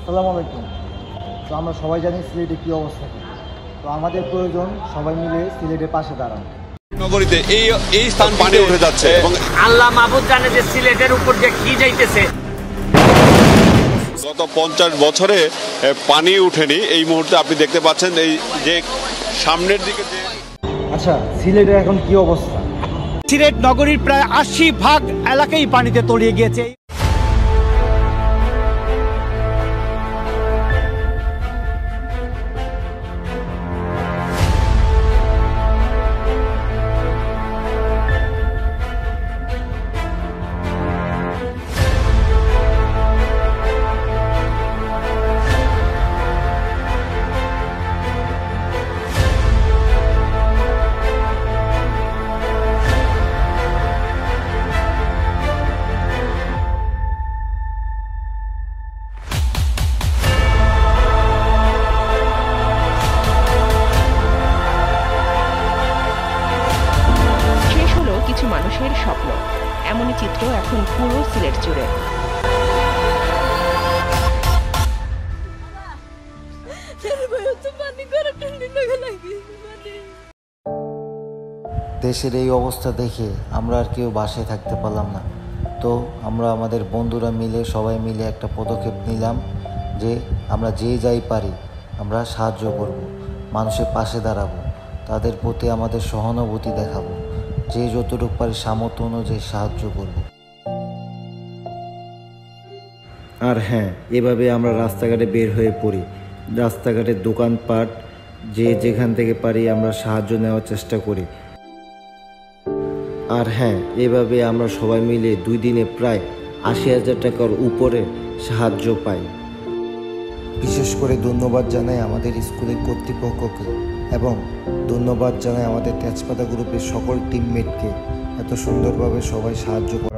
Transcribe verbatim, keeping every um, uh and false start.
আসসালামু আলাইকুম। তো আমরা সবাই জানি সিলেটে কী অবস্থা, তো আমাদের প্রয়োজন সবাই মিলে সিলেটের পাশে দাঁড়ানো। নগরীতে এই এই স্থান পানি উঠে যাচ্ছে এবং আল্লাহ মাহবুব জানে যে সিলেটের উপর যে কি যাইতেছে। গত পঞ্চাশ বছরে পানি উঠেনি। এই মুহূর্তে আপনি দেখতে পাচ্ছেন এই যে সামনের দিকে যে আচ্ছা, সিলেটের এখন কি অবস্থা? সিলেট নগরীর প্রায় আশি ভাগ এলাকাই পানিতে তলিয়ে গিয়েছে। কিছু মানুষের স্বপ্ন, এমনই চিত্র এখন পুরো সিলেট জুড়ে। দেশের এই অবস্থা দেখে আমরা আর কেউ বাসায় থাকতে পারলাম না। তো আমরা আমাদের বন্ধুরা মিলে সবাই মিলে একটা পদক্ষেপ নিলাম যে আমরা যে যাই পারি আমরা সাহায্য করব, মানুষের পাশে দাঁড়াবো, তাদের প্রতি আমাদের সহানুভূতি দেখাবো, যে যতটুকু পারি সামর্থ্য অনুযায়ী সাহায্য করব। আর হ্যাঁ, এভাবে আমরা রাস্তাঘাটে বের হয়ে পড়ি, রাস্তাঘাটের দোকানপাট যে যেখান থেকে পারি আমরা সাহায্য নেওয়ার চেষ্টা করি। আর হ্যাঁ, এভাবে আমরা সবাই মিলে দুই দিনে প্রায় আশি হাজার টাকার উপরে সাহায্য পাই। বিশেষ করে ধন্যবাদ জানাই আমাদের স্কুলের কর্তৃপক্ষকে এবং ধন্যবাদ জানাই আমাদের তেজপাতা গ্রুপের সকল টিমমেটকে এত সুন্দরভাবে সবাই সাহায্য করে।